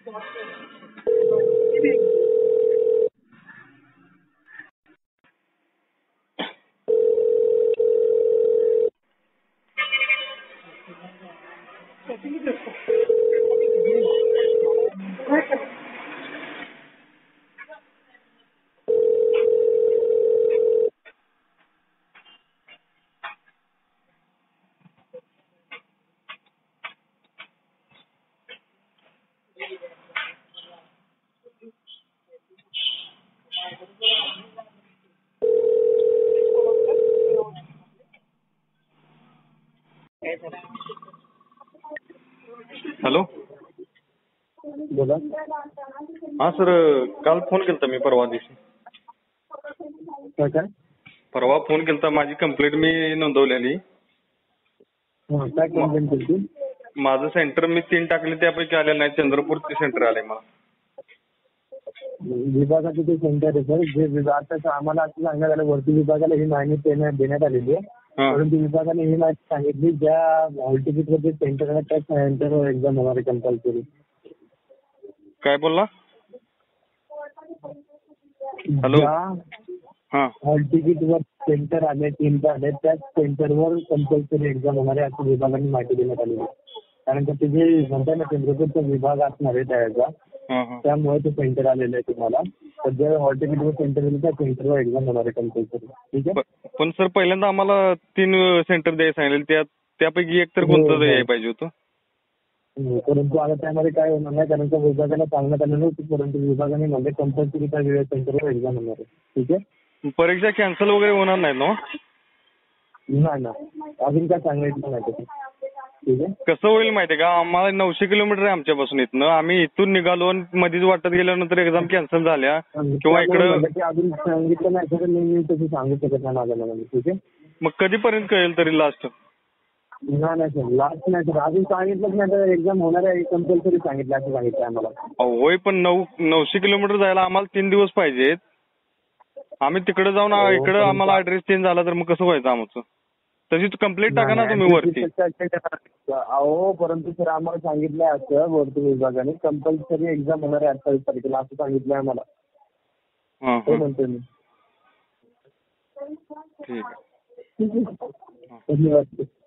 Hello. बोला. हा sir, काल फोन केलता मी परवा दिवशी. काय परवा फोन केलता, माझी कंप्लेंट मी नोंदवलेली. काय कंप्लेंट केली? माझं सेंटर मी 3 टाकले, त्यापैकी आलेलं नाही. चंद्रपूरचे सेंटर आले मला. विभागाचे ते सेंटर आहे सर. जे विभाग आम्हाला असं सांगण्यात आलं, वरती विभागाला ही माहिती देण्यात आलेली आहे. परंतु विभागाने ही माहिती सांगितली, ज्या हॉल तिकीटवर सेंटर आहे त्या सेंटरवर एक्झाम होणार आहे कंपल्सरी. काय बोलला? हॅलो. हॉल तिकीटवर सेंटर आले, 3 आले, त्याच सेंटरवर कंपल्सरी एक्झाम होणार आहे असं विभागाने माहिती देण्यात आलेली आहे. कारण का ते जे म्हणताय ना चंद्रपूरचा विभाग असणार आहे त्याचा, त्यामुळे ते सेंटर आलेलं आहे तुम्हाला. तर जे हॉल तिकीटवर सेंटर येईल त्या सेंटरवर एक्झाम होणार आहे कंपल्सरी. ठीक आहे. पण सर, पहिल्यांदा आम्हाला 3 सेंटर द्यायला सांगितले, त्यापैकी एक तर कोणतं यायला पाहिजे होतं. परंतु आता त्यामध्ये काय होणार नाही, कारण का विभागाला सांगण्यात आलेलं होतं, परंतु विभागाने म्हणजे कंपल्सरी त्या वेळेस सेंटरवर एक्झाम होणार आहे. ठीक आहे. परीक्षा कॅन्सल वगैरे होणार नाही ना? नाही ना, अजून काय सांगायचं नाही तसं. ठीक आहे. कसं होईल माहितीये का, आम्हाला 900 किलोमीटर आहे आमच्यापासून इथनं. आम्ही इथून निघालो आणि मध्येच वाटत गेल्यानंतर एक्झाम कॅन्सल झाल्या किंवा इकडं अजून सांगितलं नाही तर मी तसं सांगू शकत नाही माझ्या मनाने. ठीक आहे. मग कधीपर्यंत कळेल तरी लास्ट? नाही सर, लास्ट नाही सर, अजून सांगितलंच नाही तर एक्झाम होणार आहे कंपल्सरी सांगितलं असं सांगितलं आम्हाला. होय, पण 900 किलोमीटर जायला आम्हाला 3 दिवस पाहिजेत. आम्ही तिकडे जाऊन इकडे आम्हाला ऍड्रेस चेंज झाला तर मग कसं व्हायचं आमचं? तशी कंप्लेंट टाका ना तुम्ही वरती. अहो, परंतु सर आम्हाला सांगितलंय असं वरती विभागाने कंपल्सरी एक्झाम होणार आहे 28 तारखेला असं सांगितलंय आम्हाला. ते म्हणतोय मी. ठीक आहे. धन्यवाद.